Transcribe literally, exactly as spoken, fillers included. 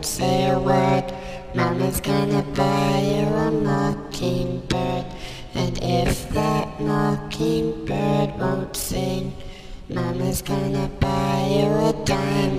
won't say a word. Mama's gonna buy you a mockingbird. And if that mockingbird won't sing, Mama's gonna buy you a diamond